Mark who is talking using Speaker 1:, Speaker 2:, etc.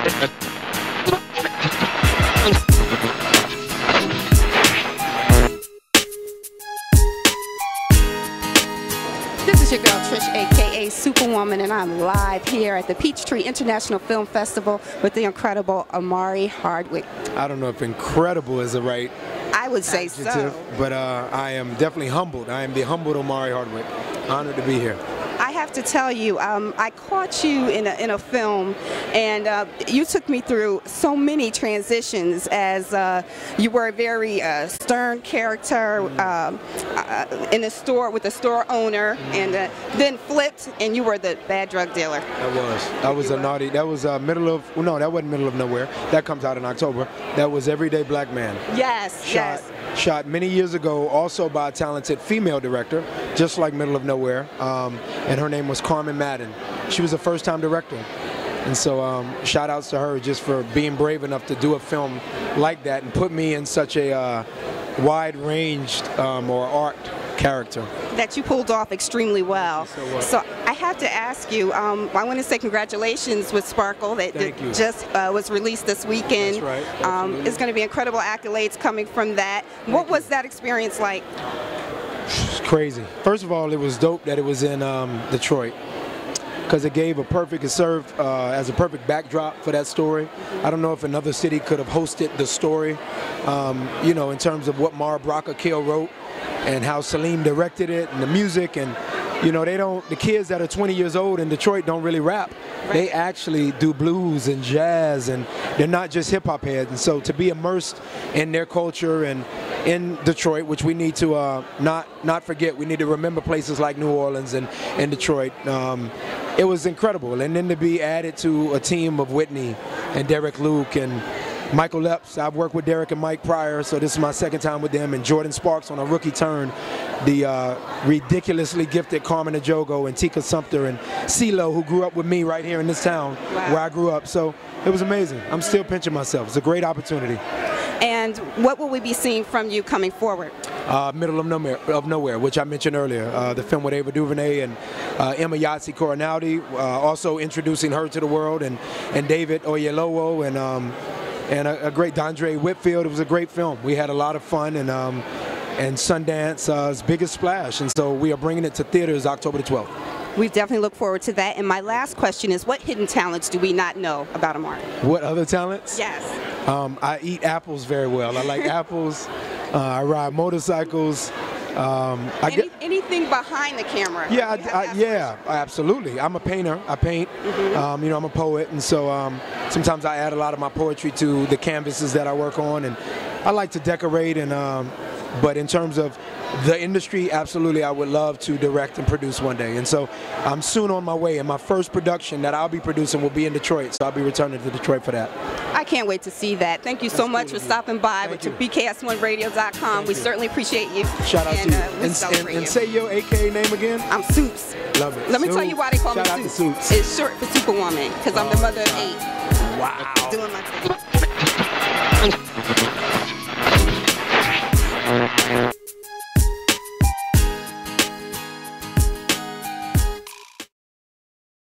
Speaker 1: This is your girl Trish, aka Superwoman, and I'm live here at the Peachtree International Film Festival with the incredible Omari Hardwick.
Speaker 2: I don't know if incredible is the right
Speaker 1: I would say
Speaker 2: adjective,
Speaker 1: so.
Speaker 2: but I am definitely humbled. I am the humbled Omari Hardwick. Honored to be here.
Speaker 1: I have to tell you, I caught you in a film, and you took me through so many transitions as you were a very stern character in a store with a store owner, and then flipped, and you were the bad drug dealer.
Speaker 2: I was a naughty. That was middle of. Well, no, that wasn't middle of nowhere. That comes out in October. That was Everyday Black Man.
Speaker 1: Yes, yes.
Speaker 2: Shot many years ago, also by a talented female director, just like Middle of Nowhere, and her name was Carmen Madden. She was a first-time director, and so shout outs to her just for being brave enough to do a film like that and put me in such a wide-ranged or art character.
Speaker 1: That you pulled off extremely well. So I have to ask you, I want to say congratulations with Sparkle that just was released this weekend.
Speaker 2: That's right.
Speaker 1: It's going to be incredible accolades coming from that. What was that experience like?
Speaker 2: It's crazy. First of all, it was dope that it was in Detroit, because it gave it served as a perfect backdrop for that story. I don't know if another city could have hosted the story, you know, in terms of what Mara Brocka-Kill wrote and how Salim directed it and the music, and you know, the kids that are 20 years old in Detroit don't really rap. Right. They actually do blues and jazz, and they're not just hip hop heads. And so to be immersed in their culture and in Detroit, which we need to not forget, we need to remember places like New Orleans and Detroit. It was incredible, and then to be added to a team of Whitney and Derek Luke and Michael Lepps. I've worked with Derek and Mike prior, so this is my second time with them, and Jordan Sparks on a rookie turn, the ridiculously gifted Carmen Ejogo and Tika Sumpter and CeeLo, who grew up with me right here in this town where I grew up. So it was amazing. I'm still pinching myself. It's a great opportunity.
Speaker 1: And what will we be seeing from you coming forward?
Speaker 2: Middle of Nowhere, which I mentioned earlier, the film with Ava DuVernay and Emma Yahtzee Coronaldi, also introducing her to the world, and David Oyelowo, and a great Dondre Whitfield. It was a great film. We had a lot of fun, and Sundance's biggest splash, and so we are bringing it to theaters October the 12th.
Speaker 1: We definitely look forward to that. And my last question is, what hidden talents do we not know about Omari?
Speaker 2: What other talents?
Speaker 1: Yes.
Speaker 2: I eat apples very well. I like apples. I ride motorcycles.
Speaker 1: Anything behind the camera?
Speaker 2: Yeah, absolutely. I'm a painter. I paint. You know, I'm a poet, and so sometimes I add a lot of my poetry to the canvases that I work on, and I like to decorate. And but in terms of the industry, absolutely, I would love to direct and produce one day. And so I'm soon on my way, and my first production that I'll be producing will be in Detroit, so I'll be returning to Detroit for that.
Speaker 1: I can't wait to see that. Thank you so much for stopping by to BKS1Radio.com. We certainly appreciate you.
Speaker 2: Shout out to you. And say your AKA name again.
Speaker 1: I'm Supes.
Speaker 2: Love it.
Speaker 1: Let me tell you why they call me Supes.
Speaker 2: Shout out to Supes.
Speaker 1: It's short for Superwoman, because I'm the mother of 8.
Speaker 2: Wow.
Speaker 1: Doing my thing.